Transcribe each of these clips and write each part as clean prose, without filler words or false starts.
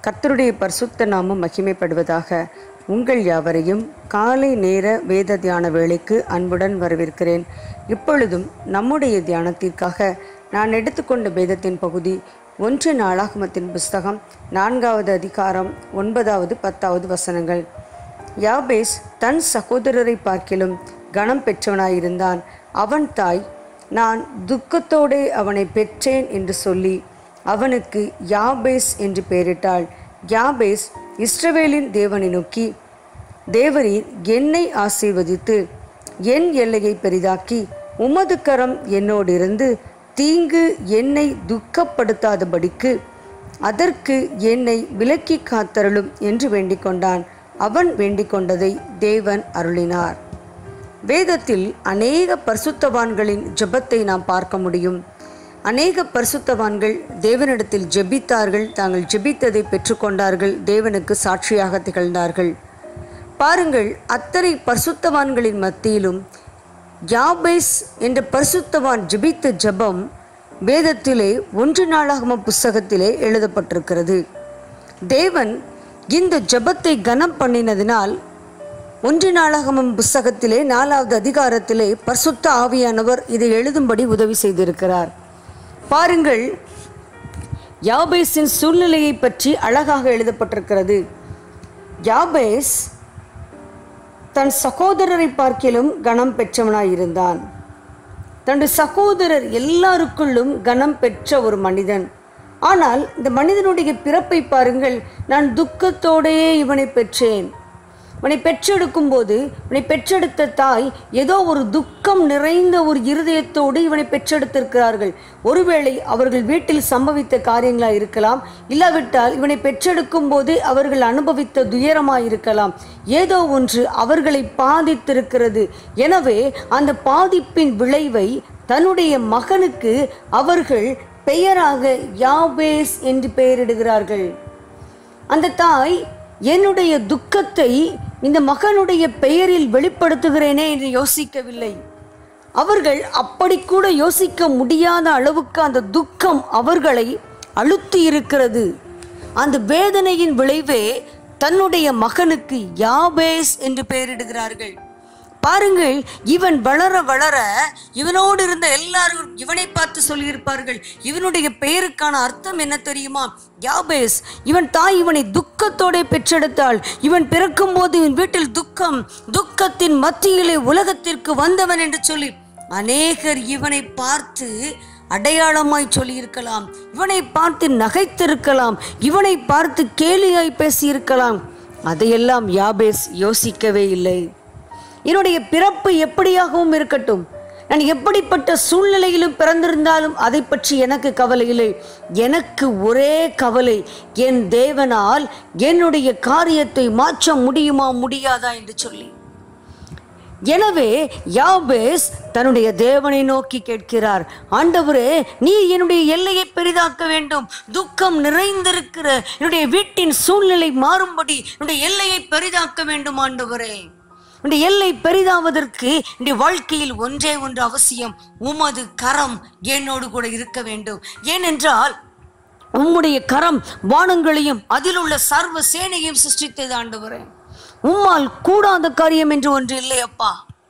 கர்த்தருடைய பரிசுத்த நாமம் மகிமைப்படுவதாக. உங்கள் யாவரையும் காலை நேர வேத தியான வேளைக்கு அன்புடன் வரவேற்கிறேன். இப்பொழுதும் நம்முடைய தியானத்திற்காக நான் எடுத்துக்கொண்ட வேதத்தின் பகுதி 1 நாளாகமத்தின் புஸ்தகம் 4வது அதிகாரம் 9வது 10வது வசனங்கள். யாபேஸ் தன் சகோதரரை பார்க்கிலும் கனம் பெற்றவனாயிருந்தான். அவன் தாய், நான் துக்கத்தோடே அவனை பெற்றேன் என்று சொல்லி அவனுக்கு யாபேஸ் என்று பெயரிட்டாள். யாபேஸ் இஸ்ரவேலின் தேவனை நோக்கி, தேவரீர் என்னை ஆசீர்வதித்து என் எல்லையை பெரிதாக்கி உமது கரம் என்னோடு இருந்து தீங்கு என்னை துக்கப்படுத்தாதபடிக்கு அதற்கு என்னை விலக்கி காத்தருளும் என்று வேண்டிக் கொண்டான். அவன் வேண்டிக் கொண்டதை தேவன் அருளினார். வேதத்தில் அநேக பரிசுத்தவான்களின் ஜெபத்தை நாம் பார்க்க முடியும். அநேக பரிசுத்தவான்கள் தேவனிடத்தில் ஜெபித்தார்கள், தாங்கள் ஜெபித்ததை பெற்றுக்கொண்டார்கள், தேவனுக்கு சாட்சியாக திகழ்ந்தார்கள். பாருங்கள், அத்தனை பரிசுத்தவான்களின் மத்தியிலும் யாபேஸ் என்ற பரிசுத்தவான் ஜெபித்த ஜெபம் வேதத்திலே 1 நாளாகம புஸ்தகத்திலே எழுதப்பட்டிருக்கிறது. தேவன் இந்த ஜெபத்தை கனம் பண்ணினதினால் 1 நாளாகமம் புஸ்தகத்திலே 4வது அதிகாரத்திலே பரிசுத்த ஆவியானவர் இதை எழுதும்படி உதவி செய்திருக்கிறார். பாருங்கள், யாபேஸின் சூழ்நிலையை பற்றி அழகாக எழுதப்பட்டிருக்கிறது. யாபேஸ் தன் சகோதரரை பார்க்கிலும் கனம் பெற்றவனாயிருந்தான். தன்னுடைய சகோதரர் எல்லாருக்குள்ளும் கனம் பெற்ற ஒரு மனிதன். ஆனால் இந்த மனிதனுடைய பிறப்பை பாருங்கள். நான் துக்கத்தோடே இவனை பெற்றேன். இவனை பெற்றெடுக்கும் போது இவனை பெற்றெடுத்த தாய் ஏதோ ஒரு துக்கம் நிறைந்த ஒரு இருதயத்தோடு இவனை பெற்றெடுத்திருக்கிறார்கள். ஒருவேளை அவர்கள் வீட்டில் சம்பவித்த காரியங்களாக இருக்கலாம், இல்லாவிட்டால் இவனை பெற்றெடுக்கும் போது அவர்கள் அனுபவித்த துயரமாக இருக்கலாம். ஏதோ ஒன்று அவர்களை பாதித்திருக்கிறது. எனவே அந்த பாதிப்பின் விளைவை தன்னுடைய மகனுக்கு அவர்கள் பெயராக யாபேஸ் என்று பெயரிடுகிறார்கள். அந்த தாய், என்னுடைய துக்கத்தை இந்த மகனுடைய பெயரில் வெளிப்படுத்துகிறேனே என்று யோசிக்கவில்லை. அவர்கள் அப்படி கூட யோசிக்க முடியாத அளவுக்கு அந்த துக்கம் அவர்களை அழுத்தி இருக்கிறது. அந்த வேதனையின் விளைவே தன்னுடைய மகனுக்கு யாபேஸ் என்று பெயரிடுகிறார்கள். பாருங்கள், இவன் வளர வளர இவனோடு இருந்த எல்லாரும் இவனை பார்த்து சொல்லியிருப்பார்கள், இவனுடைய பெயருக்கான அர்த்தம் என்ன தெரியுமா? யாபேஸ். இவன் தாய் இவனை துக்கத்தோடு பெற்றெடுத்தாள். இவன் பிறக்கும் போது இவன் வீட்டில் துக்கம், துக்கத்தின் மத்தியிலே உலகத்திற்கு வந்தவன் என்று சொல்லி அநேகர் இவனை பார்த்து அடையாளமாய் சொல்லியிருக்கலாம், இவனை பார்த்து நகைத்திருக்கலாம், இவனை பார்த்து கேலியாய் பேசியிருக்கலாம். அதையெல்லாம் யாபேஸ் யோசிக்கவே இல்லை. என்னுடைய பிறப்பு எப்படியாகவும் இருக்கட்டும், நான் எப்படிப்பட்ட சூழ்நிலையிலும் பிறந்திருந்தாலும் அதை பற்றி எனக்கு கவலை இல்லை. எனக்கு ஒரே கவலை, என் தேவனால் என்னுடைய காரியத்தை மாற்ற முடியுமா முடியாதா என்று சொல்லி. எனவே யாபேஸ் தன்னுடைய தேவனை நோக்கி கேட்கிறார், ஆண்டவரே, நீ என்னுடைய எல்லையை பெரிதாக்க வேண்டும். துக்கம் நிறைந்திருக்கிற என்னுடைய வீட்டின் சூழ்நிலை மாறும்படி என்னுடைய எல்லையை பெரிதாக்க வேண்டும் ஆண்டவரே. உன்னுடைய எல்லை பெரிதாவதற்கு என்னுடைய வாழ்க்கையில் ஒன்றே ஒன்று அவசியம், உமது கரம் என்னோடு கூட இருக்க வேண்டும். ஏனென்றால் உம்முடைய கரம் வானங்களையும் அதில் உள்ள சர்வ சேனையும் சிருஷ்டித்தது ஆண்டவரே. உம்மால் கூடாத காரியம் என்று ஒன்று இல்லையப்பா.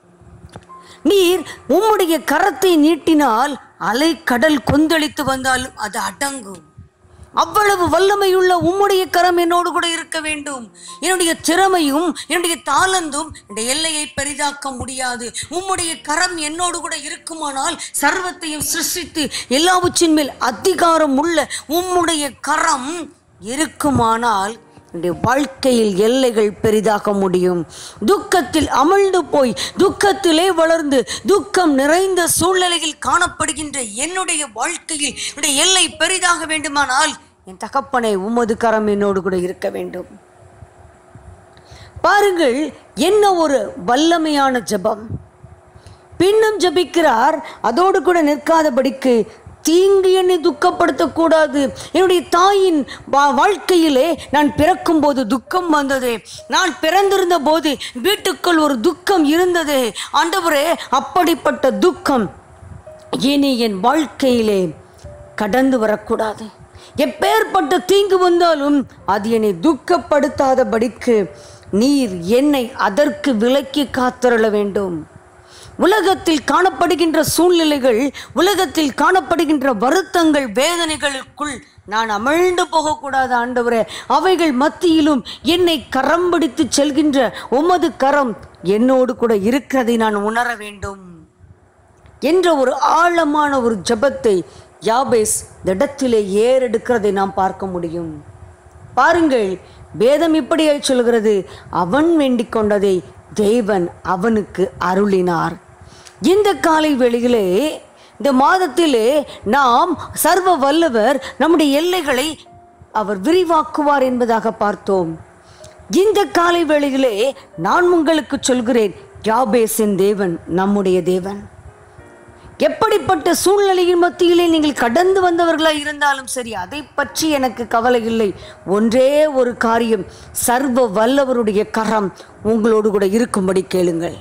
நீர் உம்முடைய கரத்தை நீட்டினால் அலை கடல் கொந்தளித்து வந்தாலும் அது அடங்கும். அவ்வளவு வல்லமையுள்ள உம்முடைய கரம் என்னோடு கூட இருக்க வேண்டும். என்னுடைய திறமையும் என்னுடைய தாளந்தும் இந்த எல்லையை பெரிதாக்க முடியாது. உம்முடைய கரம் என்னோடு கூட இருக்குமானால் சர்வத்தையும் சிருஷ்டித்து எல்லாவற்றின் மேல் அதிகாரம் உள்ள உம்முடைய கரம் இருக்குமானால் என்னுடைய வாழ்க்கையில் எல்லைகள் பெரிதாக முடியும். துக்கத்தில் அமிழ்ந்து போய் துக்கத்திலே வளர்ந்து துக்கம் நிறைந்த சூழ்நிலையில் காணப்படுகின்ற என்னுடைய வாழ்க்கையில் என்னுடைய எல்லை பெரிதாக வேண்டுமானால் என் தகப்பனை உமது கரம் என்னோடு கூட இருக்க வேண்டும். பாருங்கள், என்ன ஒரு வல்லமையான ஜெபம். பின்னும் ஜெபிக்கிறார். அதோடு கூட நிற்காதபடிக்கு தீங்கு என்னை துக்கப்படுத்தக்கூடாது. என்னுடைய தாயின் வாழ்க்கையிலே நான் பிறக்கும் போது துக்கம் வந்ததே, நான் பிறந்திருந்த போது வீட்டுக்குள் ஒரு துக்கம் இருந்ததே ஆண்டவரே, அப்படிப்பட்ட துக்கம் இனி என் வாழ்க்கையிலே கடந்து வரக்கூடாது. எப்பேற்பட்ட தீங்கு வந்தாலும் அது என்னை துக்கப்படுத்தாதபடிக்கு நீர் என்னை அதற்கு விலக்கி காத்தருள வேண்டும். உலகத்தில் காணப்படுகின்ற சூழ்நிலைகள், உலகத்தில் காணப்படுகின்ற வருத்தங்கள், வேதனைகளுக்குள் நான் அமிழ்ந்து போகக்கூடாது ஆண்டவரே. அவைகள் மத்தியிலும் என்னை கரம் பிடித்து செல்கின்ற உமது கரம் என்னோடு கூட இருக்கிறதை நான் உணர வேண்டும் என்ற ஒரு ஆழமான ஒரு ஜெபத்தை யாபேஸ் இந்த இடத்திலே ஏறெடுக்கிறதை நாம் பார்க்க முடியும். பாருங்கள், வேதம் இப்படியாய் சொல்கிறது, அவன் வேண்டிக் கொண்டதை தேவன் அவனுக்கு அருளினார். இந்த காலை வேளையிலே, இந்த மாதத்திலே நாம் சர்வ வல்லவர் நம்முடைய எல்லைகளை அவர் விரிவாக்குவார் என்பதாக பார்த்தோம். இந்த காலை வேளையிலே நான் உங்களுக்கு சொல்கிறேன், யாபேசின் தேவன் நம்முடைய தேவன். எப்படிப்பட்ட சூழ்நிலையின் மத்தியிலே நீங்கள் கடந்து வந்தவர்களாக இருந்தாலும் சரி, அதை பற்றி எனக்கு கவலை இல்லை. ஒன்றே ஒரு காரியம், சர்வ வல்லவருடைய கரம் உங்களோடு கூட இருக்கும்படி கேளுங்கள்.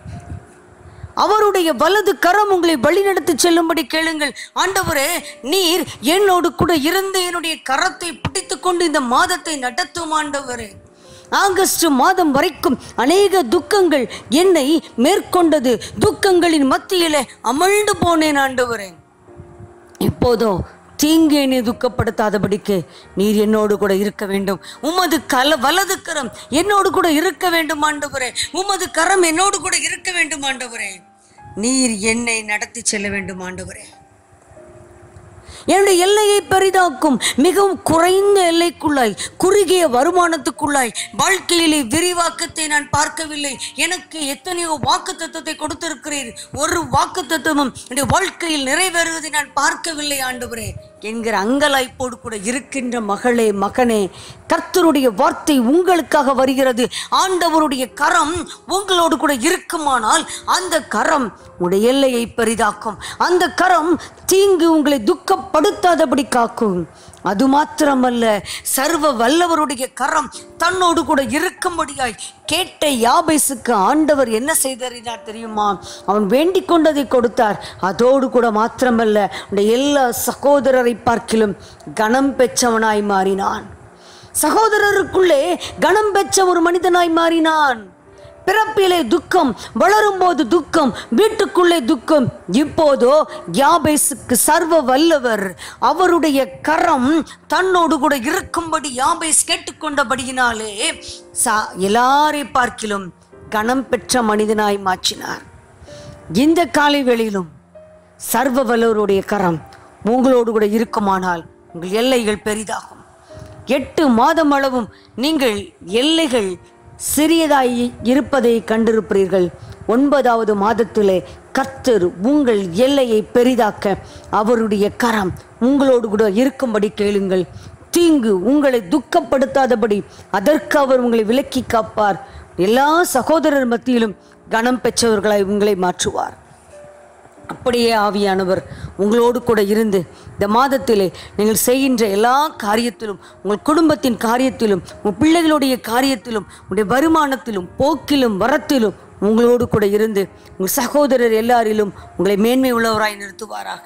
அவருடைய வலது கரம் உங்களை வழிநடத்தி செல்லும்படி கேளுங்கள். ஆண்டவரே, நீர் என்னோடு கூட இருந்து என்னுடைய கரத்தை பிடித்து கொண்டு இந்த மாதத்தை நடத்தும் ஆண்டவரே. ஆகஸ்ட் மாதம் வரைக்கும் அநேக துக்கங்கள் என்னை மேற்கொண்டது. துக்கங்களின் மத்தியிலே அமிழ்ந்து போனேன் ஆண்டவரே. இப்போதோ தீங்கு என்னை துக்கப்படுத்தாதபடிக்கு நீர் என்னோடு கூட இருக்க வேண்டும். உமது வலது கரம் என்னோடு கூட இருக்க வேண்டும் ஆண்டவரே. உமது கரம் என்னோடு கூட இருக்க வேண்டும் ஆண்டவரே. நீர் என்னை நடத்தி செல்ல வேண்டும் ஆண்டவரே. என்னுடைய எல்லையை பெரிதாக்கும் மிகவும் குறைந்த எல்லைக்குள்ளாய், குறுகிய வருமானத்துக்குள்ளாய் வாழ்க்கையிலே விரிவாக்கத்தை நான் பார்க்கவில்லை. எனக்கு எத்தனையோ வாக்குத்தத்தத்தை கொடுத்திருக்கிறீர், ஒரு வாக்குத்தத்தமும் என்னுடைய வாழ்க்கையில் நிறைவேறுவதை நான் பார்க்கவில்லை ஆண்டவரே என்கிற அங்கலாய்ப்போடு கூட இருக்கின்ற மகளே, மகனே, கர்த்தருடைய வார்த்தை உங்களுக்காக வருகிறது. ஆண்டவருடைய கரம் உங்களோடு கூட இருக்குமானால் அந்த கரம் உடைய எல்லையை பெரிதாக்கும். அந்த கரம் தீங்கு உங்களை துக்கப்படுத்தாதபடி காக்கும். அது மாத்திரமல்ல, சர்வ வல்லவருடைய கரம் தன்னோடு கூட இருக்கும்படியாய் கேட்ட யாபேசுக்கு ஆண்டவர் என்ன செய்தார் தெரியுமா? அவன் வேண்டிக் கொண்டதை கொடுத்தார். அதோடு கூட மாத்திரமல்ல, எல்லா சகோதரரை பார்க்கிலும் கனம் பெற்றவனாய் மாறினான். சகோதரருக்குள்ளே கனம் பெற்ற ஒரு மனிதனாய் மாறினான். பிறப்பிலே துக்கம், வளரும் போது துக்கம், வீட்டுக்குள்ளே துக்கம். இப்போதோ யாபேசுக்கு சர்வ வல்லவர் அவருடைய கரம் தன்னோடு கூட இருக்கும்படி யாபேஸ் கேட்டுக்கொண்டபடியினாலே எல்லாரை பார்க்கிலும் கனம் பெற்ற மனிதனாய் மாற்றினார். இந்த காலை வேளையிலும் சர்வ வல்லவருடைய கரம் உங்களோடு கூட இருக்குமானால் உங்கள் எல்லைகள் பெரிதாகும். 8 மாதம் அளவும் நீங்கள் எல்லைகள் சிறியதாய் இருப்பதை கண்டிருப்பீர்கள். 9வது மாதத்திலே கர்த்தர் உங்கள் எல்லையை பெரிதாக்க அவருடைய கரம் உங்களோடு கூட இருக்கும்படி கேளுங்கள். தீங்கு உங்களை துக்கப்படுத்தாதபடி அதற்கு அவர் உங்களை விலக்கி காப்பார். எல்லா சகோதரர் மத்தியிலும் கனம் பெற்றவர்களாய் உங்களை மாற்றுவார். அப்படியே ஆவியானவர் உங்களோடு கூட இருந்து இந்த மாதத்திலே நீங்கள் செய்கின்ற எல்லா காரியத்திலும், உங்கள் குடும்பத்தின் காரியத்திலும், உங்கள் பிள்ளைகளுடைய காரியத்திலும், உங்களுடைய வருமானத்திலும், போக்கிலும், வரத்திலும் உங்களோடு கூட இருந்து உங்கள் சகோதரர் எல்லாரிலும் உங்களை மேன்மை உள்ளவராய் நிறுத்துவாராக.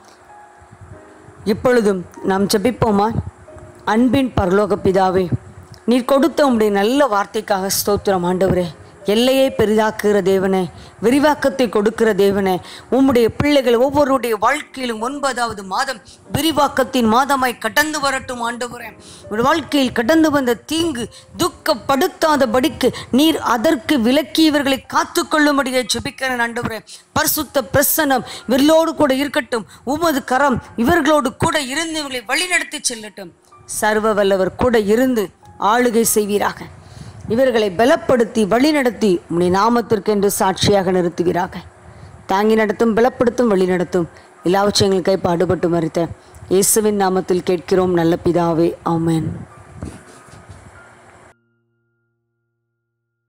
இப்பொழுதும் நாம் ஜெபிப்போமா? அன்பின் பரலோக பிதாவே, நீர் கொடுத்த உம்முடைய நல்ல வார்த்தைக்காக ஸ்தோத்திரம் ஆண்டவரே. எல்லையை பெரிதாக்குகிற தேவனே, விரிவாக்கத்தை கொடுக்கிற தேவனே, உம்முடைய பிள்ளைகள் ஒவ்வொருடைய வாழ்க்கையிலும் 9வது மாதம் விரிவாக்கத்தின் மாதமாய் கடந்து வரட்டும் ஆண்டவரே. உடைய வாழ்க்கையில் கடந்து வந்த தீங்கு துக்கப்படுத்தாதபடிக்கு நீர் அதற்கு விலக்கி இவர்களை காத்து கொள்ளும்படியை ஜெபிக்கிறேன் ஆண்டவரே. பரிசுத்த பிரசன்னம் இவர்களோடு கூட இருக்கட்டும். உமது கரம் இவர்களோடு கூட இருந்து இவர்களை வழிநடத்தி செல்லட்டும். சர்வ வல்லவர் கூட இருந்து ஆளுகை செய்வீராக. இவர்களை பலப்படுத்தி வழிநடத்தி உம்முடைய நாமத்திற்கென்று சாட்சியாக நிறுத்துவீராக. தாங்கி நடத்தும், பலப்படுத்தும், வழிநடத்தும். எல்லாவற்றையும் எங்கள் கை பாடுபட்டு மறித்த இயேசுவின் நாமத்தில் கேட்கிறோம் நல்ல பிதாவே, ஆமென்.